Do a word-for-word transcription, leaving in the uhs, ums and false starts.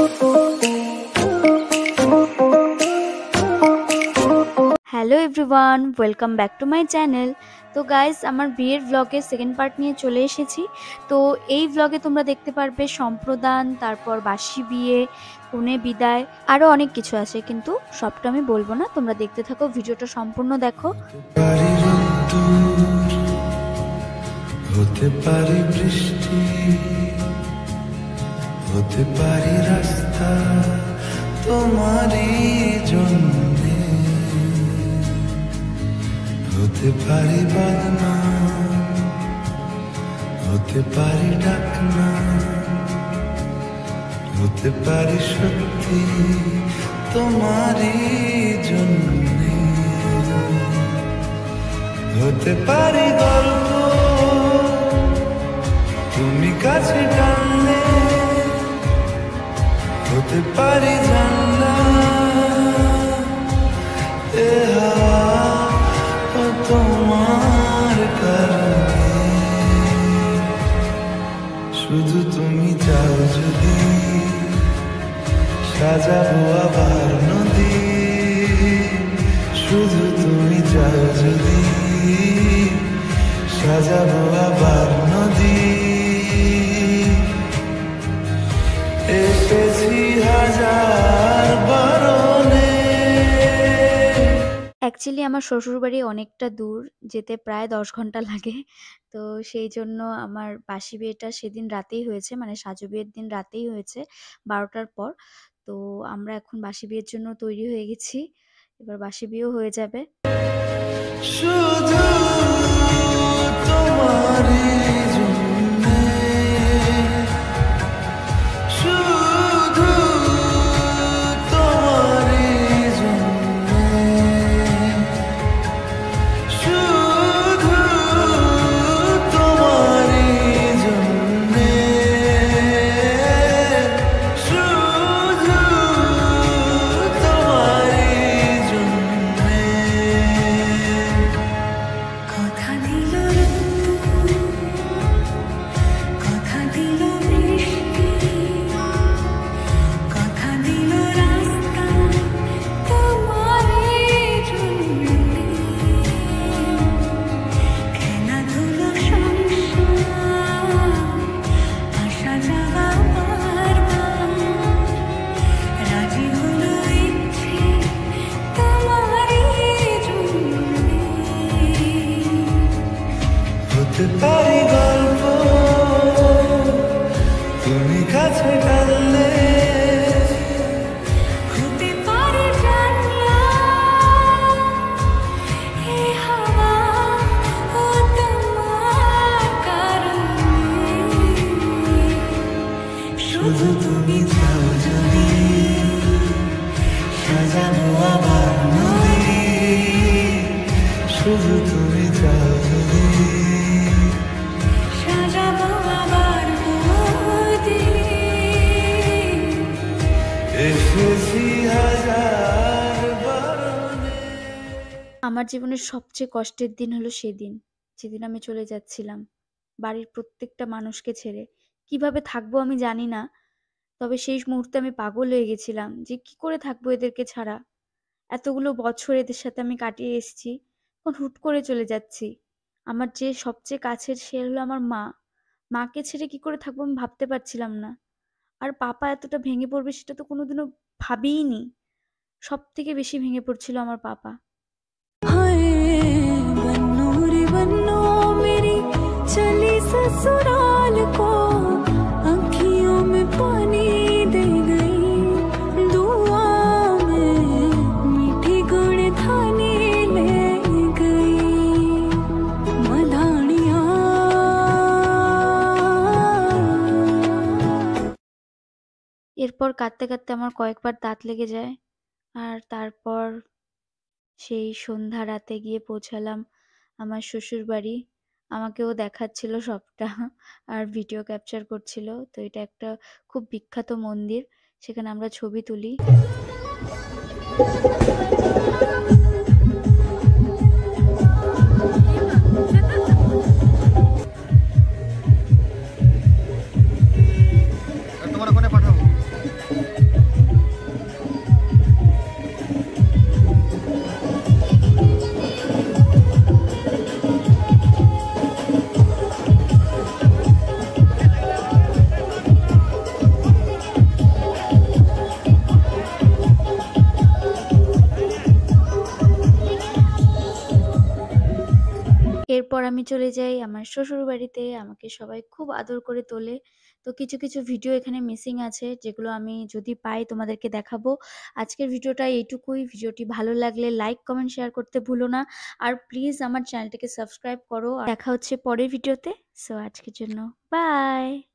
Hello everyone, welcome back to my channel. তো guys, আমার বিয়ের ব্লগের সেকেন্ড পার্ট নিয়ে চলে এসেছি। তো এই ব্লগে তোমরা দেখতে পারবে সম্প্রদান, তারপর বাসি বিয়ে, কনে বিদায়, আরও অনেক কিছু আছে, কিন্তু সবটা আমি বলবো না। তোমরা দেখতে থাকো, ভিডিওটা সম্পূর্ণ দেখো। হতে পারি বৃষ্টি, হতে পারি রাস্তা তোমারই জন্যে, হতে পারি বাদনা, হতে পারি ডাকনা, হতে পারি সত্যি তোমারই জন্যে, হতে পারি গল্প তুমি কাছে টানলে, হতে পারি জানলা এ হাওয়া তোমার কারণে, শুধু তুমি চাও যদি সাজাবো আবার নদী, শুধু তুমি চাও যদি সাজাবো আবার নদী, এসেছি হাজার বারণে। অ্যাকচুয়ালি আমার শ্বশুরবাড়ি অনেকটা দূর, যেতে প্রায় দশ ঘন্টা লাগে। তো সেই জন্য আমার বাসি বিয়েটা সেদিন রাতেই হয়েছে, মানে সাজু বিয়ের দিন রাতেই হয়েছে, বারোটার পর। তো আমরা এখন বাসি বিয়ের জন্য তৈরি হয়ে গেছি, এবার বাসি বিয়েও হয়ে যাবে। শুধু তোমারই জন্যে, শুধু তোমারই জন্যে, শুধু তোমারই জন্যে, শুধু তোমারই জন্যে। কথা দিল কথা দিল বৃষ্টি, কথা দিল রাস্তা তোমারই জন্যে, খেলাধুলো সংসার আসা যাওয়া বারবার, রাজি হলো ইচ্ছে তোমারই জন্যে, হতে পারি গল্প তুমি কাছে টানলে, হতে পারে জানলা এ হাওয়া ও তোমার কারণে, শুধু তুমি চাও যদি সাজাবো আবার নদী, শুধু তুমি চাও যদি সাজাবো আবার নদী, এসেছি হাজার বারণে। আমার জীবনের সবচেয়ে কষ্টের দিন হলো সেদিন, যেদিন আমি চলে যাচ্ছিলাম বাড়ির প্রত্যেকটা মানুষকে ছেড়ে। কিভাবে থাকবো আমি জানি না, তবে সেই মুহূর্তে আমি পাগল হয়ে গেছিলাম যে কি করে থাকবো এদেরকে ছাড়া। এতগুলো বছর এদের সাথে আমি কাটিয়ে এসেছি, এখন হুট করে চলে যাচ্ছি। আমার যে সবচেয়ে কাছের সে হলো আমার মা। মাকে ছেড়ে কি করে থাকবো আমি ভাবতে পারছিলাম না। আর পাপা এতটা ভেঙে পড়বে সেটা তো কোনোদিনও ভাবিইনি। সব থেকে বেশি ভেঙে পড়ছিল আমার পাপা। हाय बन्नो रे बन्नो मेरी चली ससुराल को, आँखियों में पानी दे गई, दुआ में मीठी गुड़ थाने ले गई, मधानिया এরপর কাঁদতে কাঁদতে আমার কয়েকবার দাঁত লেগে যায়। আর তারপর সেই সন্ধ্যা রাতে গিয়ে পৌঁছালাম আমার শ্বশুর বাড়ি। আমাকেও দেখাচ্ছিল সবটা, আর ভিডিও ক্যাপচার করছিল। তো এটা একটা খুব বিখ্যাত মন্দির, সেখানে আমরা ছবি তুলি। তোমার ওখানে পাঠাবো। এরপর আমি চলে যাই আমার শ্বশুরবাড়িতে। আমাকে সবাই খুব আদর করে তোলে। তো কিছু, কিছু ভিডিও এখানে মিসিং আছে যেগুলো আমি যদি পাই তোমাদেরকে দেখাবো। আজকের ভিডিওটা এইটুকুই। ভিডিওটি ভালো লাগলে লাইক, কমেন্ট, শেয়ার করতে ভুলো না। আর প্লিজ আমার চ্যানেলটাকে সাবস্ক্রাইব করো। দেখা হচ্ছে পরের ভিডিওতে। সো আজকের জন্য বাই।